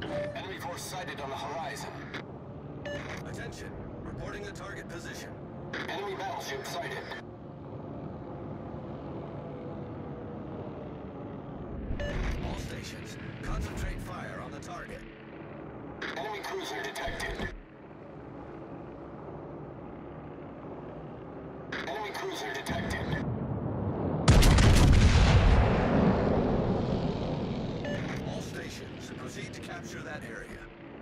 Enemy force sighted on the horizon. Attention, reporting the target position. Enemy battleship sighted. All stations, concentrate fire on the target. Enemy cruiser detected. Enemy cruiser detected. All stations, proceed to capture that area.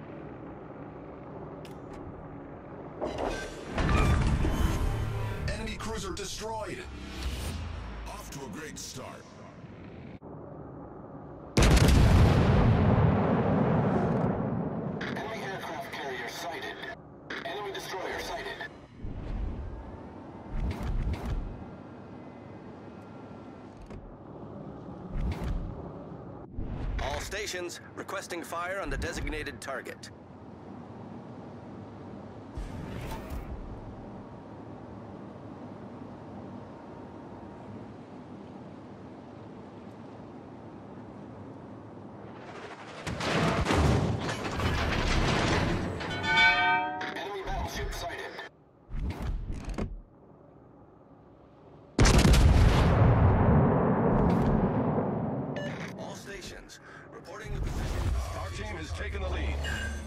Enemy cruiser destroyed. Off to a great start. Enemy aircraft carrier sighted. Enemy destroyer sighted. All stations, requesting fire on the designated target. Enemy battleship sighted. All stations, reporting the position. Our team has taken the lead.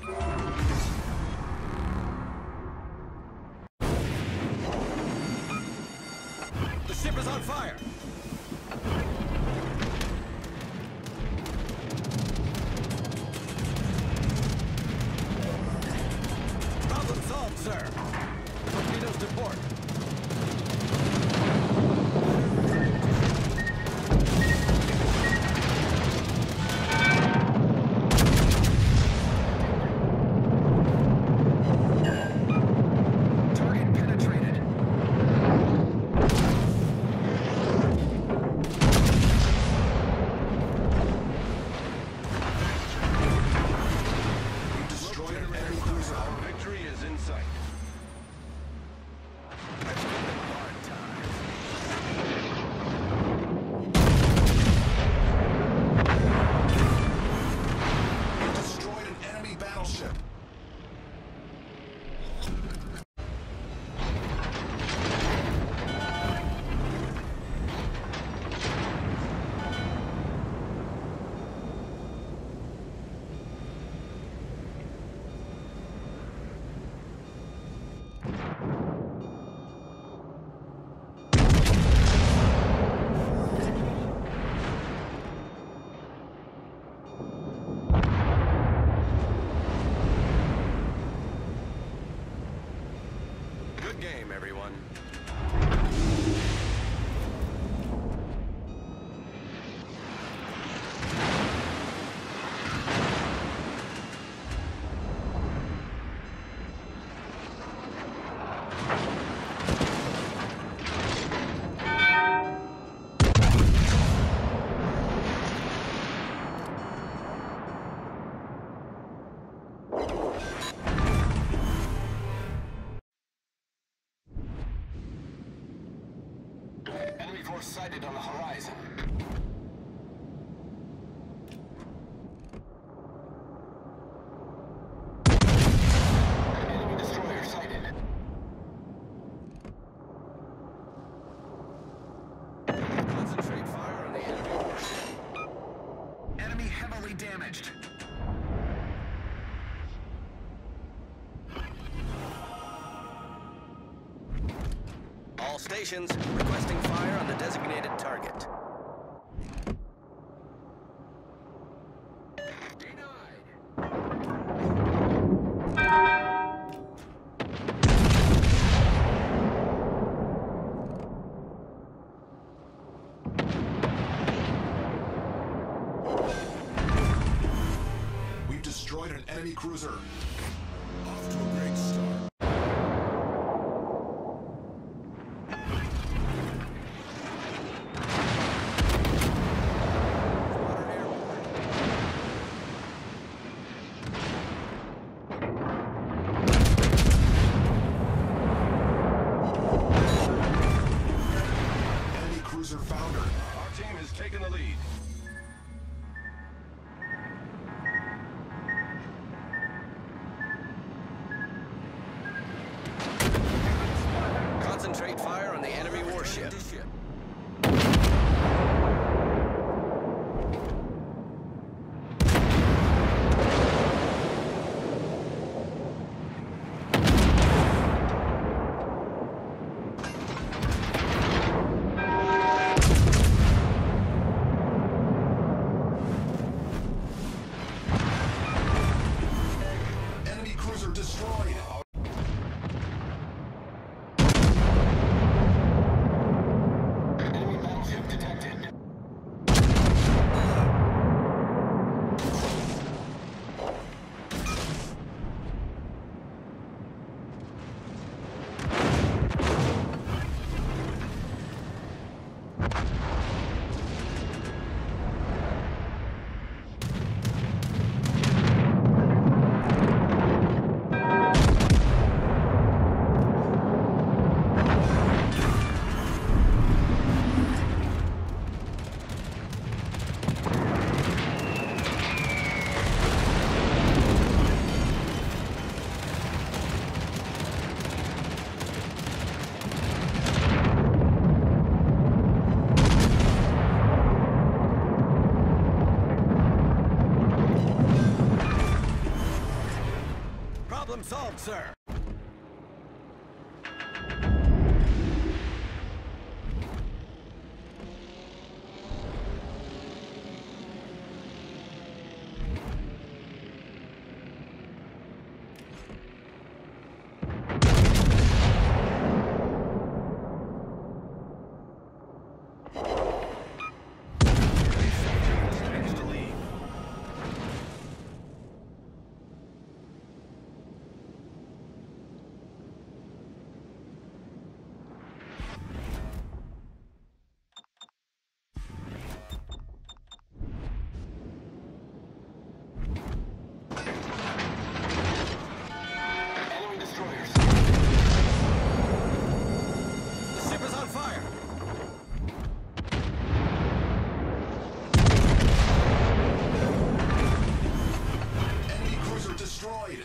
The ship is on fire! Problem solved, sir. Torpedoes to port. Target penetrated. We destroyed an enemy cruiser. Our victory is in sight. Hard time. We destroyed an enemy battleship. Good game, everyone. Enemy force sighted on the horizon. Enemy destroyer sighted. Concentrate fire on the enemy warship. Enemy heavily damaged. All stations, requesting fire on the designated target. We've destroyed an enemy cruiser. Off to a great start. Enemy cruiser foundered. Our team has taken the lead. Problem solved, sir. Enemy destroyers. The ship is on fire. Enemy cruiser destroyed.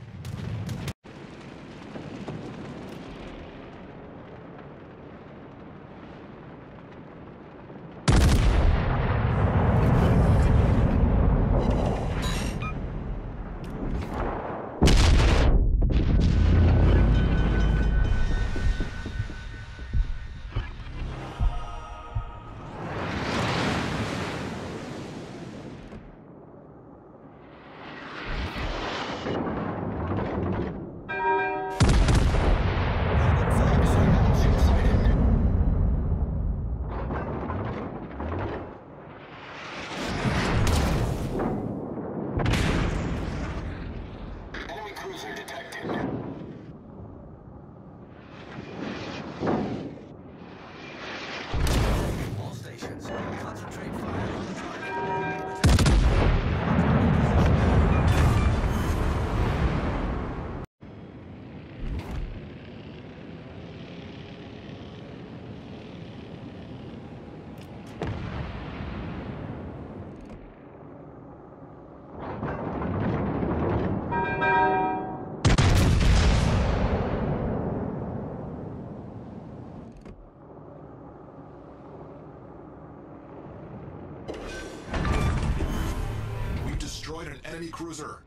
Battleship sighted. Enemy cruiser detected. All stations, concentrate fire on the target. We've destroyed an enemy cruiser.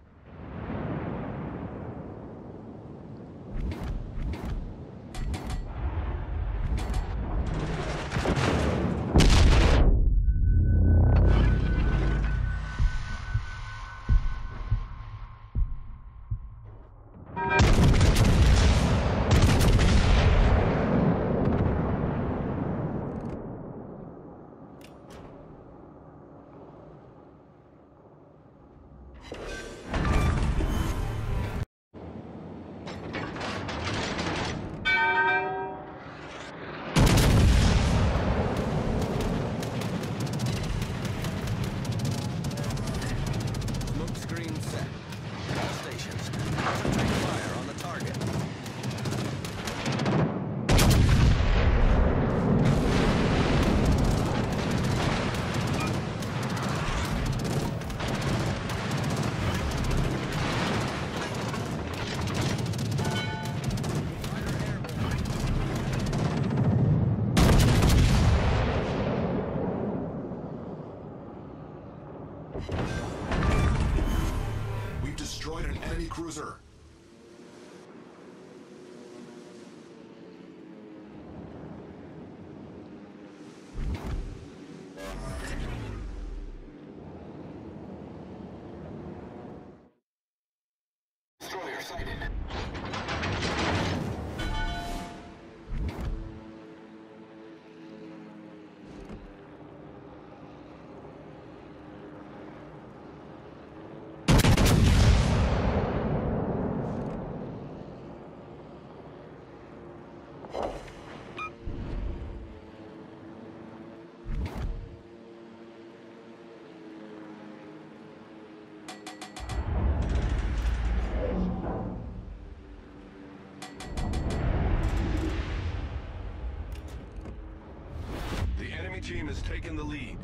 Smoke screen set. All stations, concentrate fire on the target. We've destroyed an enemy cruiser. Destroyer sighted. The enemy team has taken the lead.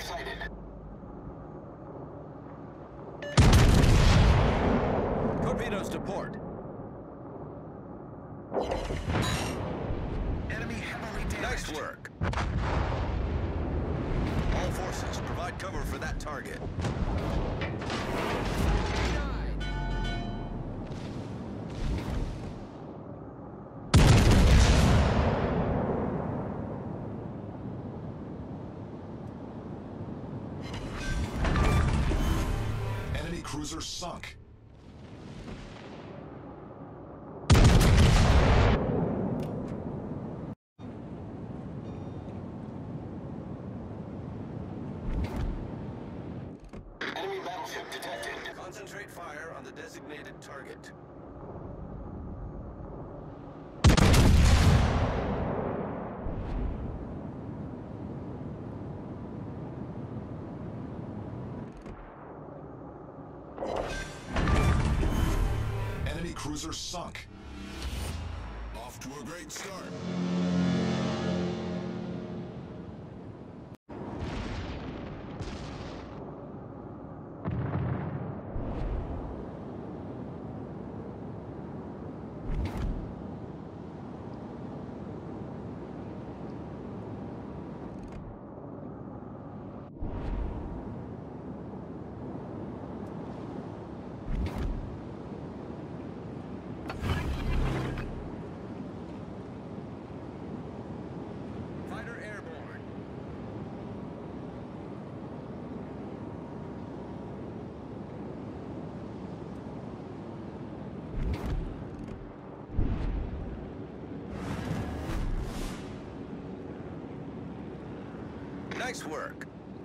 sighted. Torpedoes to port. Enemy heavily damaged. Nice work. All forces, provide cover for that target. Enemy cruiser sunk. Enemy battleship detected. Concentrate fire on the designated target. Enemy cruiser sunk. Off to a great start. Fighter airborne. Nice work.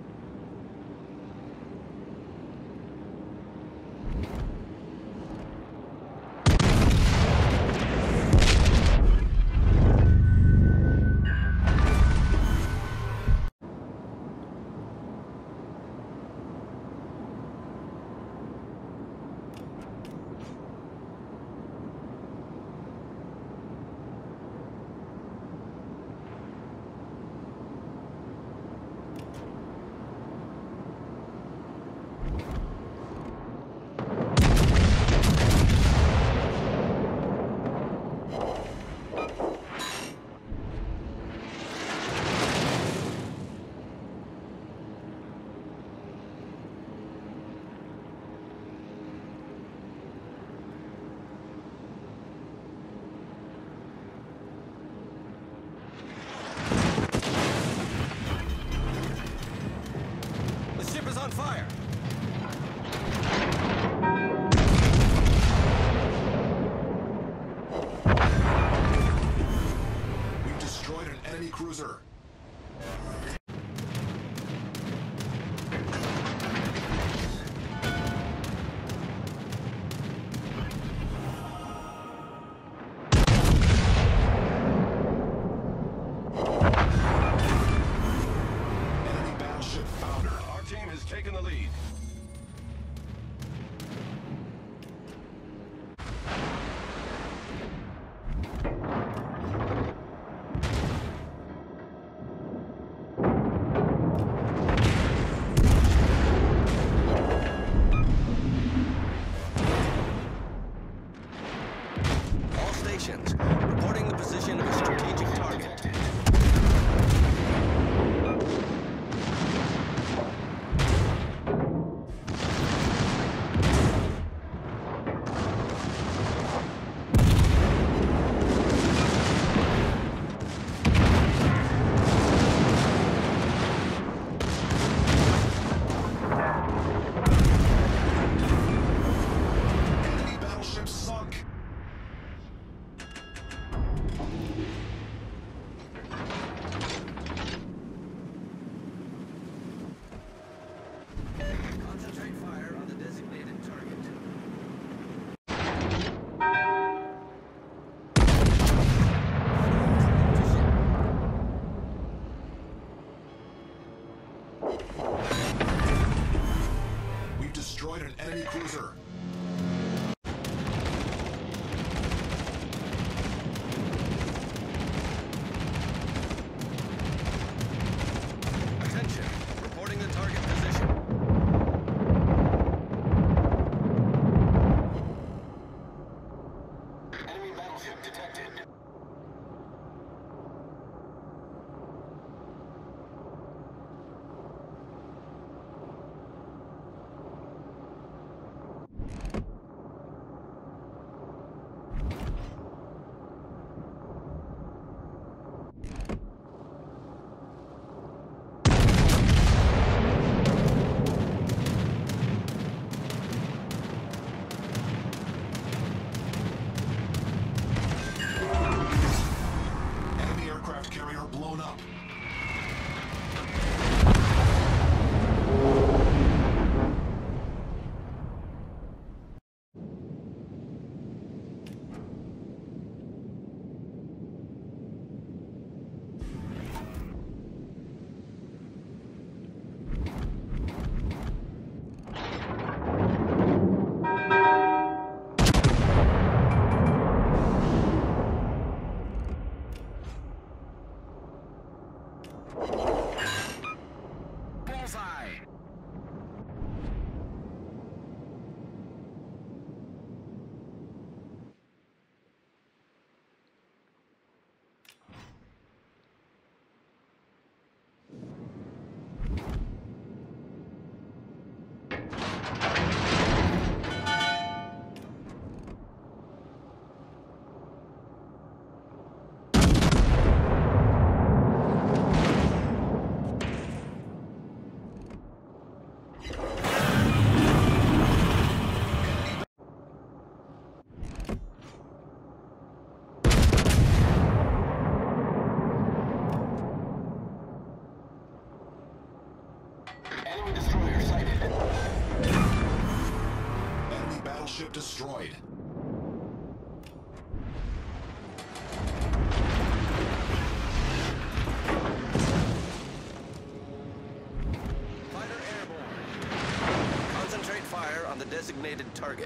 The ship is on fire. We've destroyed an enemy cruiser. Enemy battleship foundered. Our team has taken the lead. All stations, reporting the position of a strategic target. Enemy battleship sunk. Concentrate fire on the designated target. We've destroyed an enemy cruiser. Attention, reporting the target. Enemy destroyer sighted. Enemy battleship destroyed. Fighter airborne. Concentrate fire on the designated target.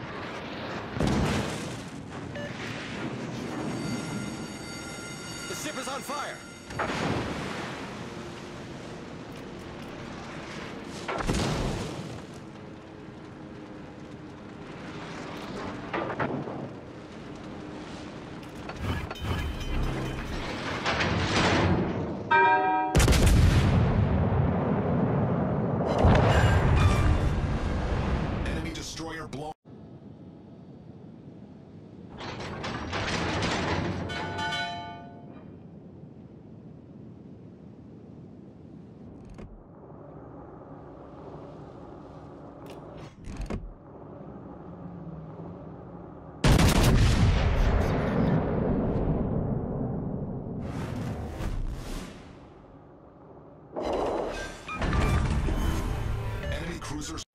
The ship is on fire. Enemy destroyer blown. Enemy cruisers.